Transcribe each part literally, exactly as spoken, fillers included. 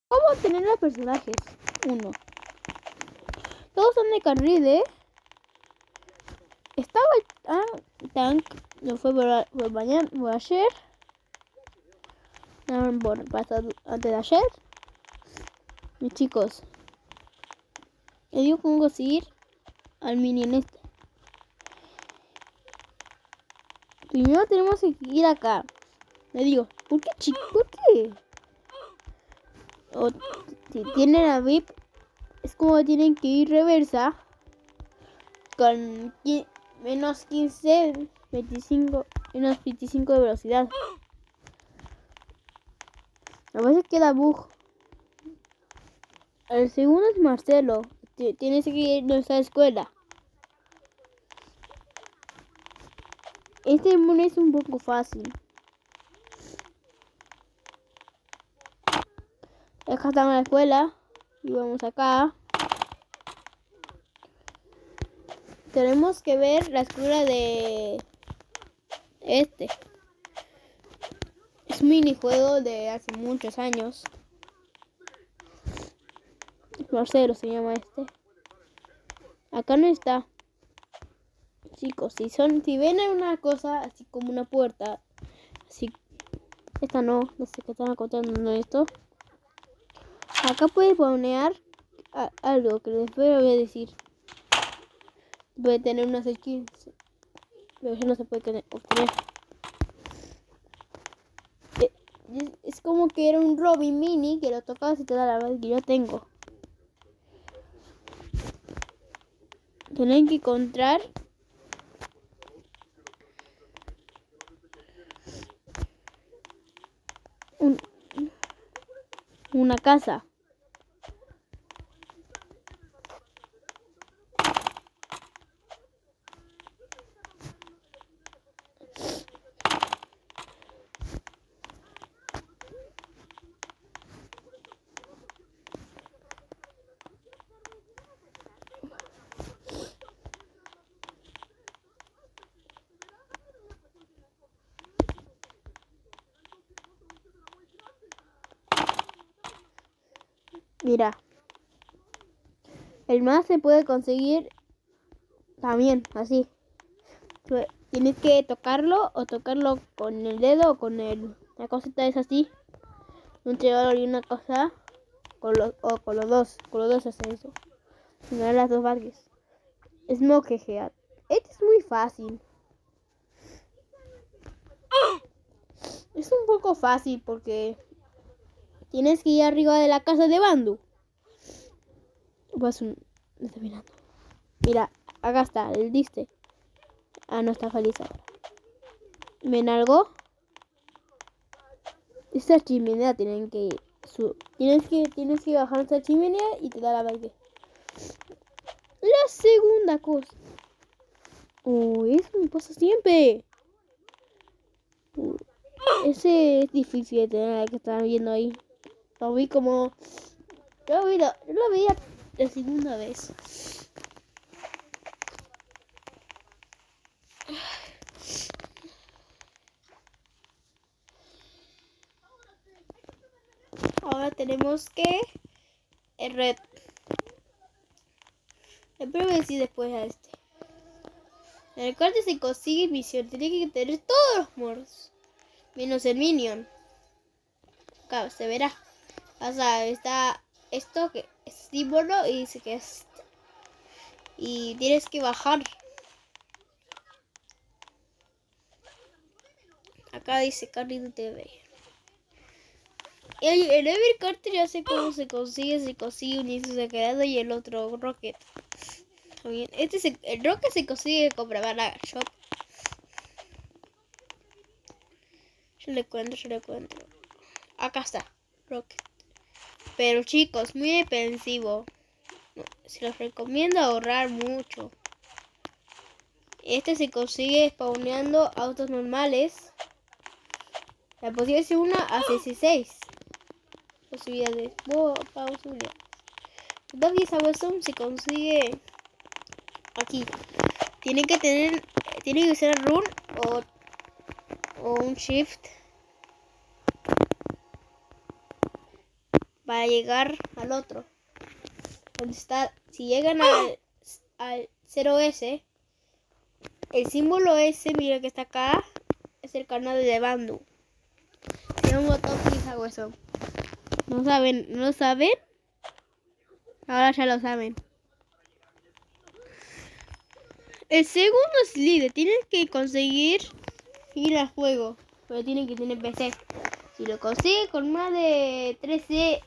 ¿Cómo tener los personajes? Uno. Todos son de carril, ¿eh? Estaba ah, Tank, no fue por, por mañana, por ayer. No, por pasado, antes de ayer. Y chicos, le digo cómo conseguir al minion este. Primero tenemos que ir acá. Le digo, ¿por qué, chicos? ¿Por qué? O, si tienen a V I P, es como tienen que ir reversa con menos quince, veinticinco, menos veinticinco de velocidad. A veces queda bug. El segundo es Marcelo. Tienes que ir a nuestra escuela. Este mono es un poco fácil. Acá estamos en la escuela. Y vamos acá. Tenemos que ver la escuela de este. Es un minijuego de hace muchos años. Marcelo se llama este. Acá no está. Chicos, si son, si ven una cosa así como una puerta, así, esta no, no sé qué están contando esto. Acá puedes poner a, algo que les voy a decir. Puede tener unas skins, pero eso no se puede obtener. Es, es como que era un Robin mini que lo tocabas y te da la verdad que yo tengo. Tienen que encontrar un, una casa. Mira, el más se puede conseguir también así. Tienes que tocarlo o tocarlo con el dedo o con el, la cosita es así. Un triángulo y una cosa con los, o con los dos, con los dos hace eso. Ganar las dos badges. Smokehead. Este es muy fácil. Es un poco fácil porque tienes que ir arriba de la casa de Bandu. Pues un... está mirando. Mira, acá está, el diste. Ah, no está feliz ahora. ¿Ven algo? Esta chimenea tienen que ir. Su, tienes que tienes que bajar esta chimenea y te da la badge. La segunda cosa. Oh, eso me pasa siempre. Uh, ese es difícil de tener, el que están viendo ahí. Lo vi como... Yo lo, vi, yo lo veía la segunda vez. Ahora tenemos que... El red. Espero voy a decir después a este. En el corte se consigue misión. Tiene que tener todos los mods. Menos el minion. Claro, se verá. O sea, está esto que es símbolo y dice que es... Y tienes que bajar. Acá dice Carly T V. El, el Ever Carter ya sé cómo se consigue. Se consigue un inicio secreto y el otro Rocket. También. Este se, el Rocket se consigue comprar la shop. Yo le encuentro, yo le encuentro. Acá está, Rocket. Pero chicos, muy defensivo. No, se los recomiendo ahorrar mucho. Este se consigue spawneando autos normales. La posibilidad es una a dieciséis. Posibilidades. Oh, posibilidades. Doggy Saberson se consigue aquí. Tiene que tener, tiene que usar run o, o un shift. para llegar al otro. Donde está, si llegan al, al cero ese, el símbolo ese, mira que está acá, es el canal de Bandu. Si un botón, please hago eso. ¿No saben? ¿No lo saben? Ahora ya lo saben. El segundo es líder. Tienen que conseguir ir al juego. Pero tienen que tener P C. Si lo consigue con más de trece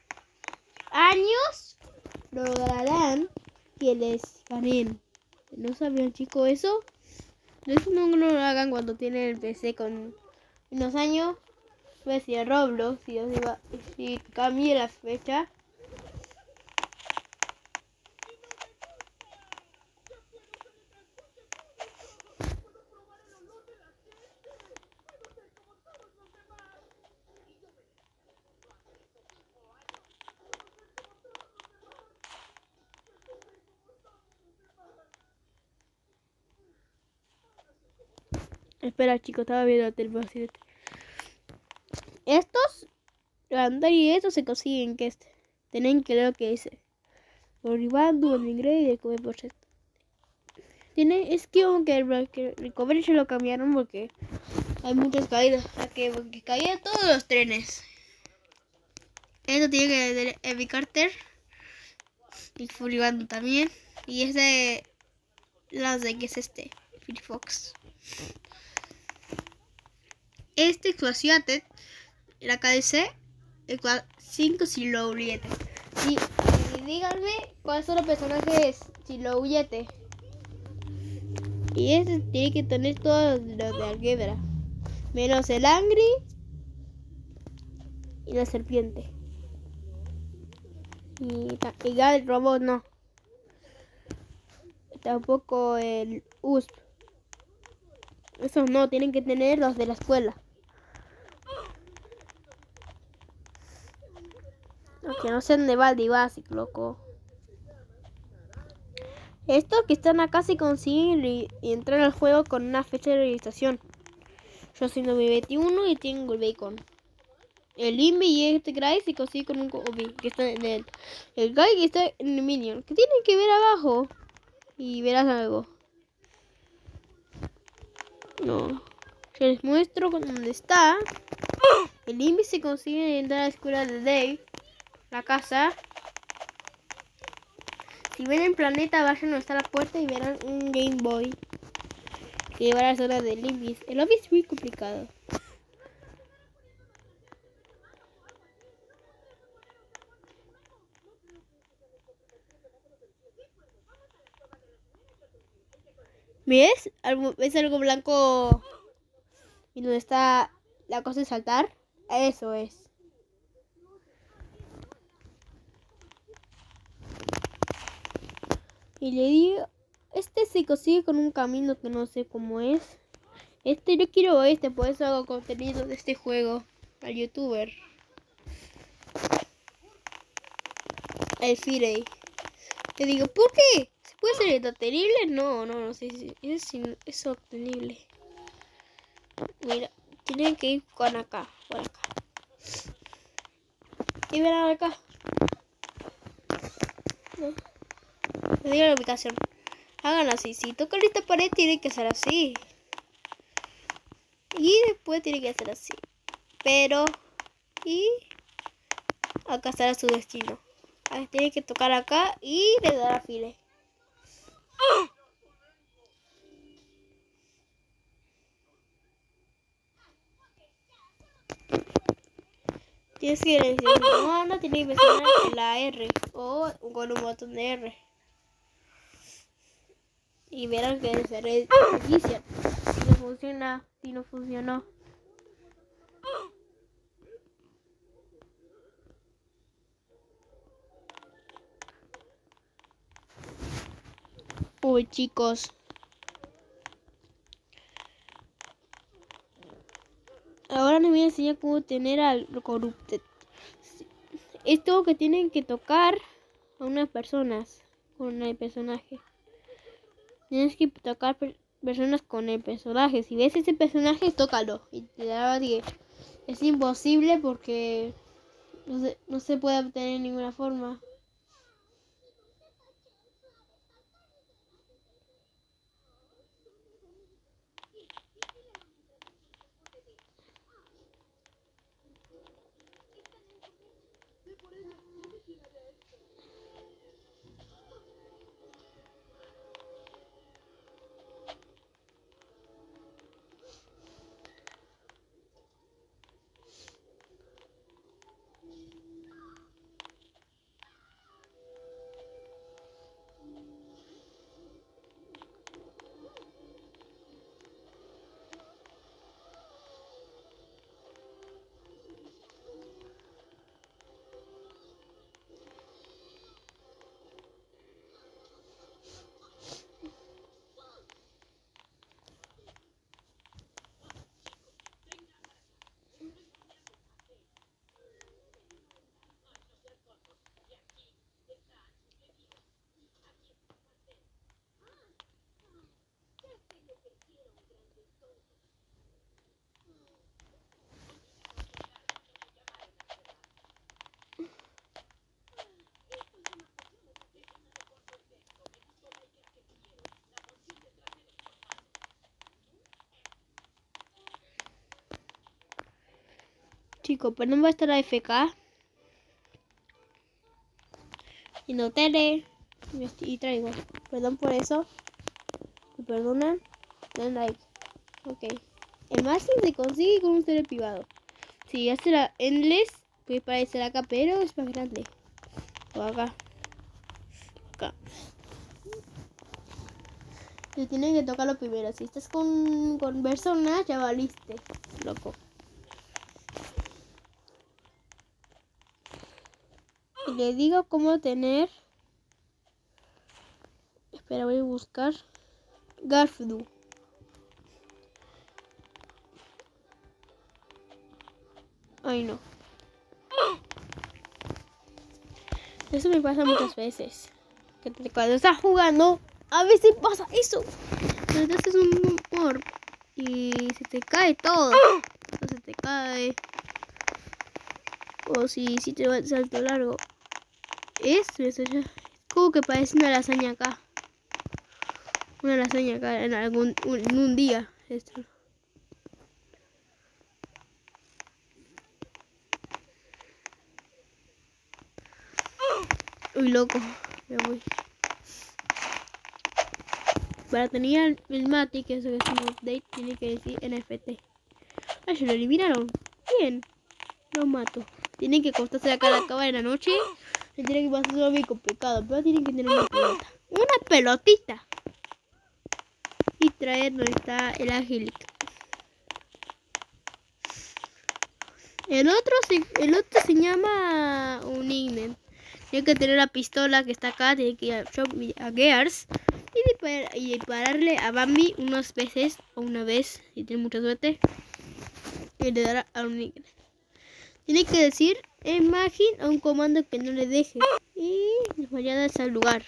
años, lograrán que les ganen. ¿No sabían, chicos, eso? Eso no, no lo hagan cuando tienen el P C con unos años. Pues si el Roblox, si, os iba, si cambie la fecha. Espera, chicos, estaba viendo la televisión. Estos, andar y estos se consiguen que este. Tienen que leer lo que dice. Borribando, el inglés y el comer proyecto. Tiene, es que como que el, que el recovery se lo cambiaron porque hay muchas caídas. O sea que porque caían todos los trenes. Esto tiene que ver Evi Carter. Y Furibando también. Y es de las de que es este. Phil Fox. Este Exuasiate. La K D C. El cinco si lo huyete. Y, y díganme cuáles son los personajes si lo huyete. Y este tiene que tener todos los de álgebra. Menos el Angry. Y la serpiente. Y, y ya el robot no. Tampoco el U S P. Esos no, tienen que tener los de la escuela. Que no sean de Baldi Basic, loco. Estos que están acá se consiguen y, y entrar al juego con una fecha de registración. Yo soy noviembre veintiuno y tengo el bacon. El Invi y este Gray se consigue con un Obi, que está en el, el Guy que está en el Minion. Que tienen que ver abajo y verás algo. No. Yo les muestro dónde está. El Invi se consigue entrar a la escuela de Dave. La casa. Si ven el planeta, vayan donde está la puerta y verán un Game Boy que lleva a la zona del Invi. El lobby es muy complicado. ¿Ves? Algo, ¿ves algo blanco? Y donde está la cosa de saltar. Eso es. Y le digo, este se consigue con un camino que no sé cómo es. Este yo quiero este, por eso hago contenido de este juego al youtuber. El Firey. Le digo, ¿por qué? ¿Se puede ser entretenible? No, no, no sé si es, es obtenible. Mira, tienen que ir con acá, por acá. Y verán acá. No. Les digo la ubicación. Hagan así. Si tocan esta pared, tiene que ser así. Y después tiene que ser así. Pero, y acá estará su destino. Ahí tiene que tocar acá y le dar a file. Tienes que decir, no, no tiene que presionar la R o con un botón de R. Y verán que se reinicia. Si no funciona, si no funcionó. Uy, chicos. Ahora les voy a enseñar cómo tener al Corrupted. Esto que tienen que tocar a unas personas con el personaje. Tienes que tocar per personas con el personaje. Si ves ese personaje, tócalo. Y te da que es imposible porque No se, no se puede obtener de ninguna forma. Chicos, pues no va a estar A F K. Y no tele. Y traigo. Perdón por eso. Me perdonan. Den like. Ok. El máximo se consigue con un tele privado. Si ya será endless, puede parecer acá, pero es más grande. O acá. Acá. Te tienen que tocar lo primero. Si estás con, con personas, ya valiste. Loco. Y le digo cómo tener. Espera, voy a buscar. Garfdu. Ay, no. Eso me pasa muchas veces. Que cuando estás jugando, a veces pasa eso. Cuando haces un humor y se te cae todo. O se te cae. O si, si te va el salto largo. Esto, eso ya. Como que parece una lasaña acá. Una lasaña acá en algún un, en un día. Esto. Uy, loco. Me voy. Para tener el Mati, que eso que es un update, tiene que decir N F T. Ah, se lo eliminaron. Bien. Lo mato. Tienen que acostarse acá a la cama de la noche. Se tiene que pasar algo bien complicado. Pero tienen que tener una pelota. Una pelotita. Y traer donde está el Angélica. El otro se, el otro se llama un Ignen. Tiene que tener la pistola que está acá. Tiene que ir a, a Gears. Y, disparar, y dispararle a Bambi unas veces. O una vez. Si tiene mucha suerte. Y le dará a un Ignen. Tiene que decir Imagine a un comando que no le deje. Y nos vaya a ese lugar.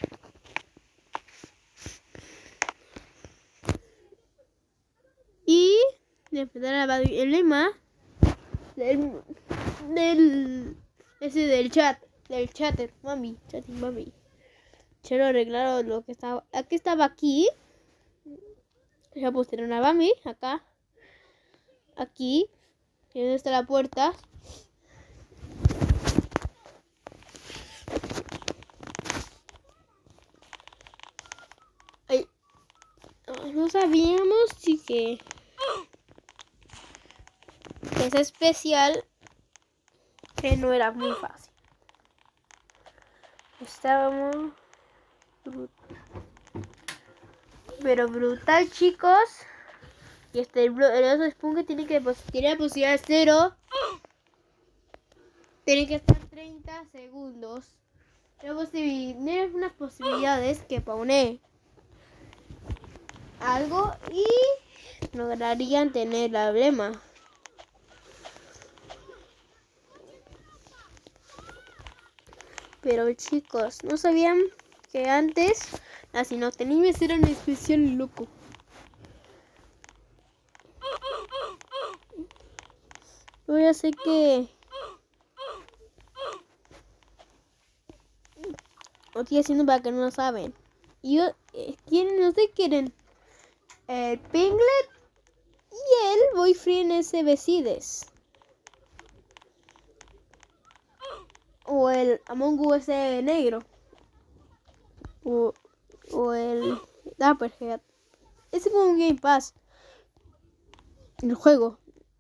Y de empezar a el lema del, del ese del chat, del chatter, mami, chatting mami. Ya lo arreglaron lo que estaba. Aquí estaba aquí. Ya pusieron a Bambi acá. Aquí. Y donde está la puerta. Ay. No sabíamos si que es especial, que no era muy fácil. Estábamos brutal. Pero brutal, chicos. Y este el oso Spunk tiene que tiene la posibilidad de cero. Tiene que estar treinta segundos. Luego si tienes unas posibilidades que pone algo y lograrían tener la blema. Pero chicos, no sabían que antes las inoctenimes eran especial, loco. Yo ya sé que Lo estoy haciendo para que no lo saben. Y yo, eh, quieren, no sé, quieren el Pinglet y el Boyfriend S B Cides. O el Among Us negro. O, o el Dapperhead. Ese fue un Game Pass. El juego.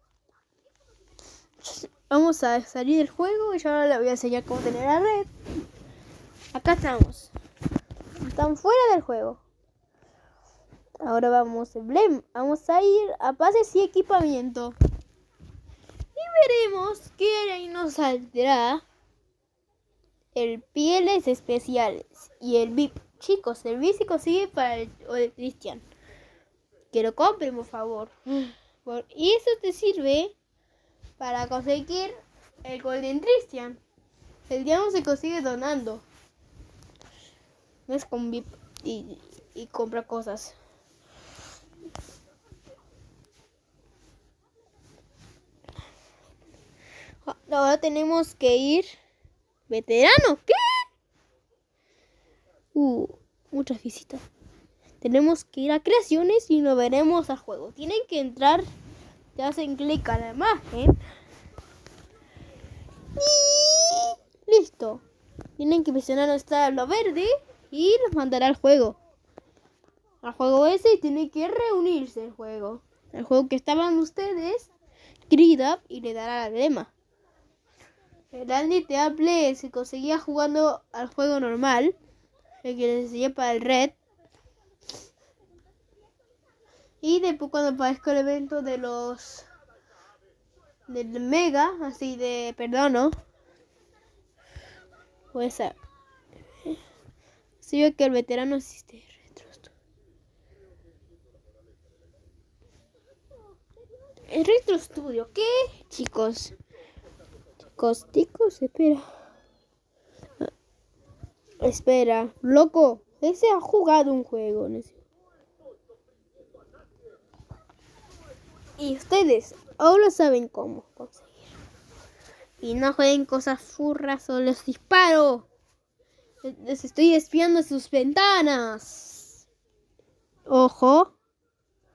Vamos a salir del juego y yo ahora le voy a enseñar cómo tener la red. Acá estamos. Están fuera del juego. Ahora vamos a Blame. Vamos a ir a bases y equipamiento. Y veremos que ahí nos saldrá el pieles especiales y el V I P. Chicos, el V I P se consigue para el, el Christian. Que lo compren, por favor. Y eso te sirve para conseguir el Golden Christian. El diamante se consigue donando. No es con V I P y, y compra cosas. Ahora tenemos que ir. ¿Veterano? ¿Qué? Uh, muchas visitas. Tenemos que ir a creaciones y nos veremos al juego. Tienen que entrar. Ya hacen clic a la imagen. Y listo. Tienen que presionar nuestra lo verde y los mandará al juego. Al juego ese y tiene que reunirse el juego. El juego que estaban ustedes. Grid Up y le dará la lema. El Andy te hable se conseguía jugando al juego normal. El que les enseñé para el red. Y después cuando aparezca el evento de los del mega, así de perdono, pues si ve que el veterano existe. El Retro Studio, ¿qué? Chicos. Chicos, chicos, espera. Espera, loco, ese ha jugado un juego, ¿no? Y ustedes ahora saben cómo conseguir. Y no jueguen cosas furras o los disparo. Les estoy espiando sus ventanas. Ojo.